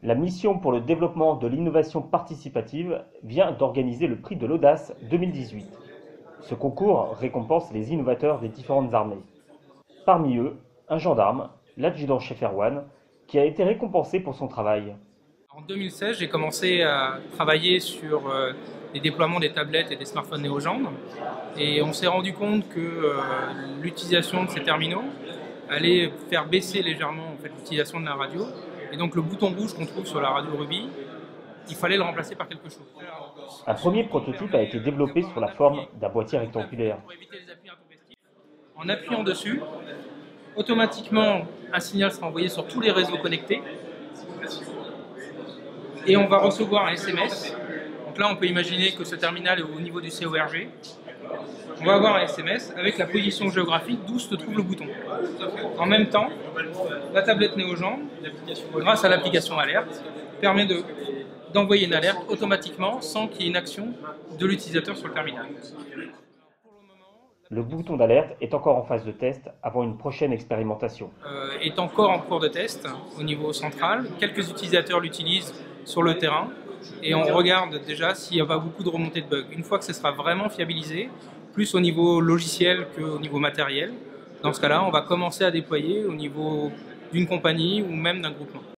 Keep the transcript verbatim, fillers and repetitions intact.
La mission pour le développement de l'innovation participative vient d'organiser le prix de l'audace deux mille dix-huit. Ce concours récompense les innovateurs des différentes armées. Parmi eux, un gendarme, l'adjudant-chef Erwan, qui a été récompensé pour son travail. En deux mille seize, j'ai commencé à travailler sur euh, les déploiements des tablettes et des smartphones néo-gendre. Et on s'est rendu compte que euh, l'utilisation de ces terminaux allait faire baisser légèrement en fait, l'utilisation de la radio. Et donc le bouton rouge qu'on trouve sur la radio Ruby, il fallait le remplacer par quelque chose. Un premier prototype a été développé sur la forme d'un boîtier rectangulaire. Pour éviter les appuis intempestifs, en appuyant dessus, automatiquement un signal sera envoyé sur tous les réseaux connectés et on va recevoir un S M S. Donc là, on peut imaginer que ce terminal est au niveau du C O R G. On va avoir un S M S avec la position géographique d'où se trouve le bouton. En même temps, la tablette néo-gendre, grâce à l'application Alerte, permet de, d'envoyer une alerte automatiquement sans qu'il y ait une action de l'utilisateur sur le terminal. Le bouton d'alerte est encore en phase de test avant une prochaine expérimentation. Euh, est encore en cours de test au niveau central. Quelques utilisateurs l'utilisent sur le terrain et on regarde déjà s'il n'y a pas beaucoup de remontées de bugs. Une fois que ce sera vraiment fiabilisé, plus au niveau logiciel qu'au niveau matériel, dans ce cas-là, on va commencer à déployer au niveau d'une compagnie ou même d'un groupement.